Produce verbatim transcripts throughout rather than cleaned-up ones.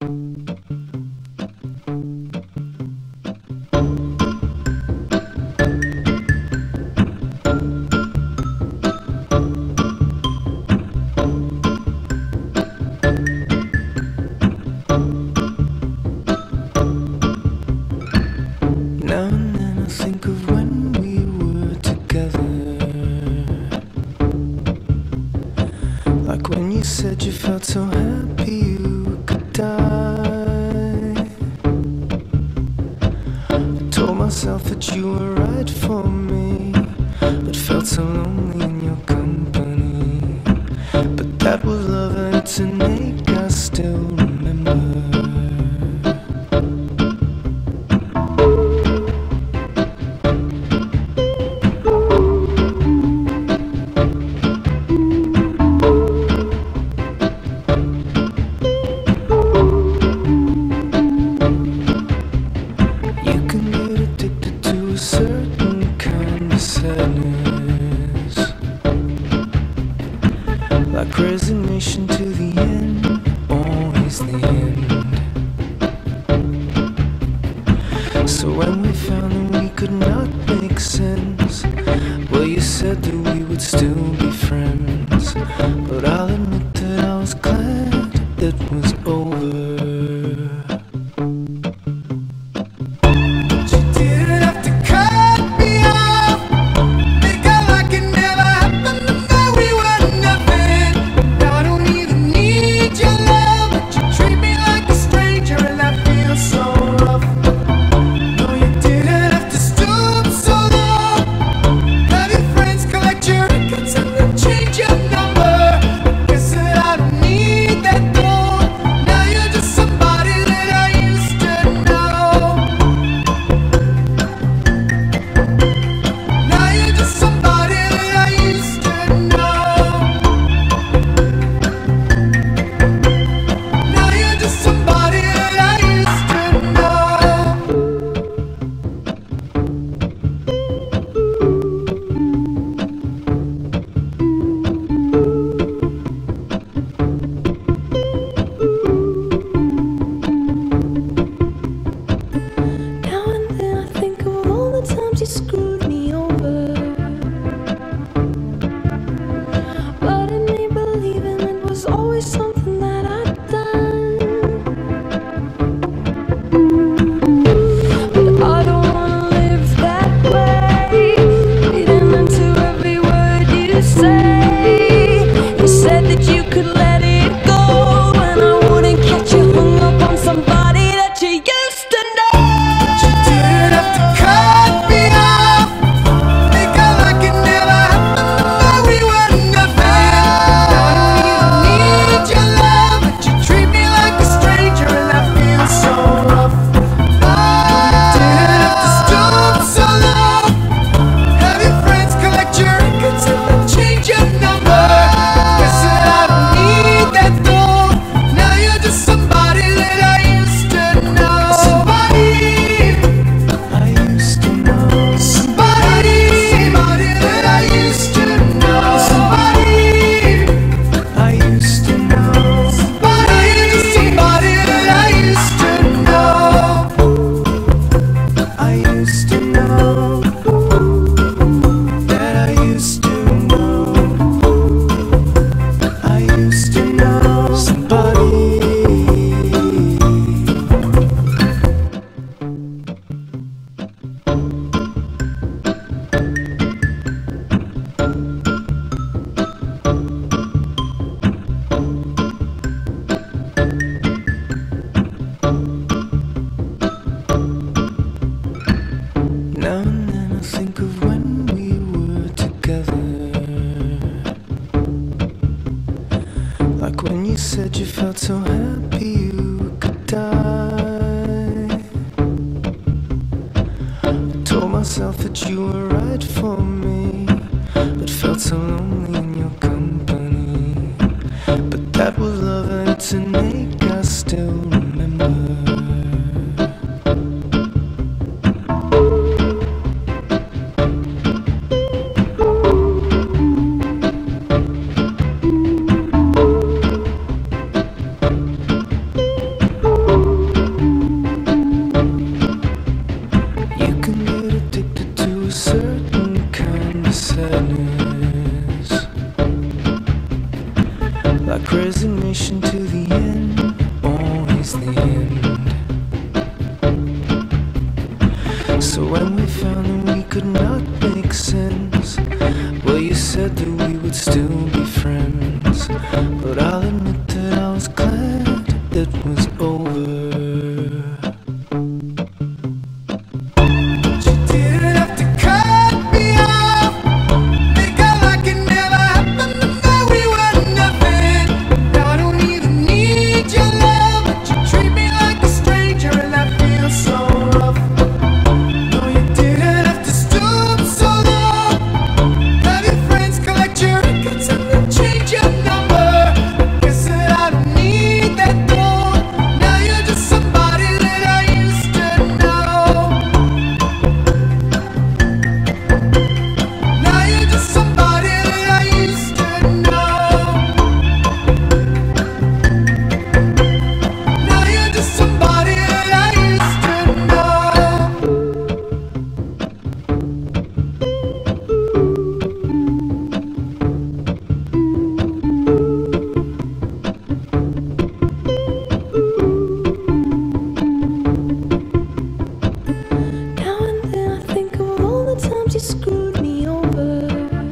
Now and then I think of when we were together, like when you said you felt so happy you could die. I told myself that you were right for me, but felt so lonely in your company. But that was love and it's an ache I still remember. Certain kind of sadness, like resignation to the end, always the end. So when we found that we could not make sense, well, you said that we would still be friends. But I'll admit that I was glad it was over. You screwed me over, but in me believing it was always something that I'd done. But I don't wanna live that way, reading into every word you say. You said that you could let it go, and I wouldn't catch you hung up on somebody that you used to know. But you didn't have to cut me off. Now and then I think of when we were together, like when you said you felt so happy you could die. I told myself that you were right for me, but felt so lonely in your company. But that was love and it's an ache I still remember. when we found that we could not make sense, well, you said that we would still be friends. But I'll admit that I was glad it was over. You screwed me over,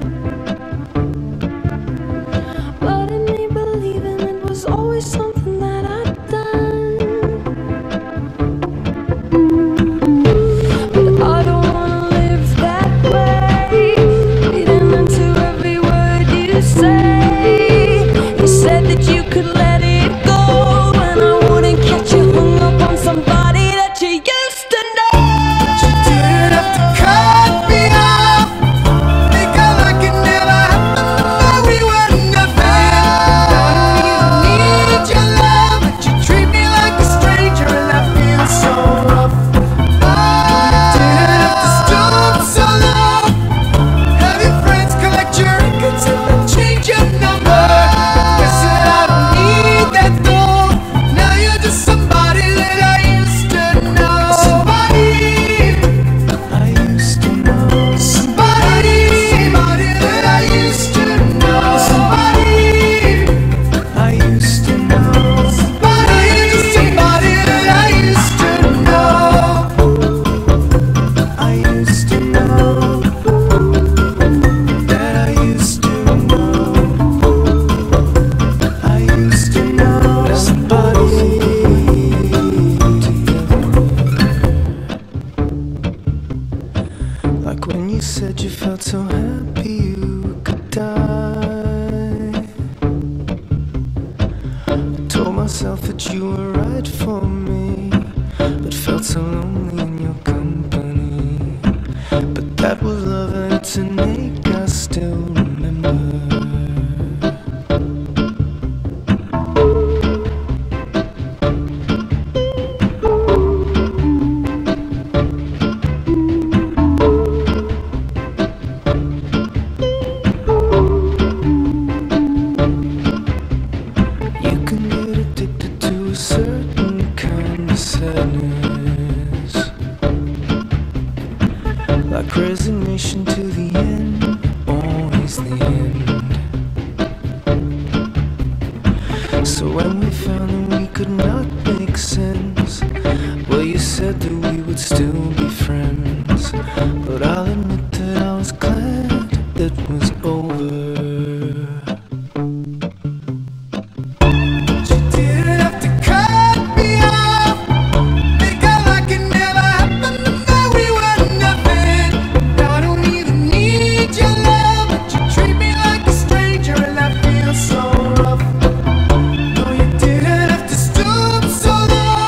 but in me believing it was always something that I'd done. But I don't wanna live that way, reading into every word you say. You said that you could let it go, and I wouldn't catch you hung up on somebody that you used to know. But you didn't have to cut me off. Like when you said you felt so happy you could die. I told myself that you were right for me, but felt so lonely in your company. But that was love and it's an ache I still remember. Certain kind of sadness, like resignation to the end, always the end. So when we found that we could not make sense, well, you said that we would still be friends. But I'll admit that I was glad it was over. So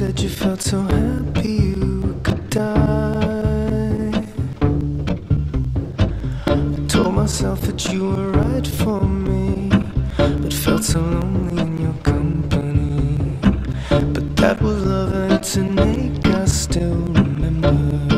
said you felt so happy you could die. I told myself that you were right for me, but felt so lonely in your company. But that was love and it's an ache I still remember.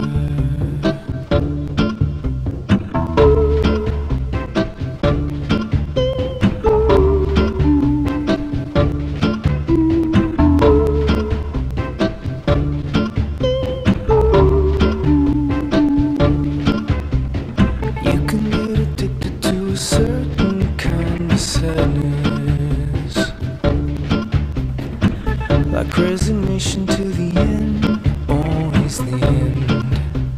Certain kind of sadness, like resignation to the end, always the end.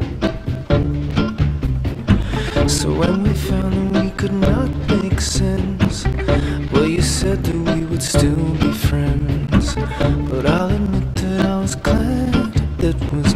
So when we found that we could not make sense, well, you said that we would still be friends. But I'll admit that I was glad that was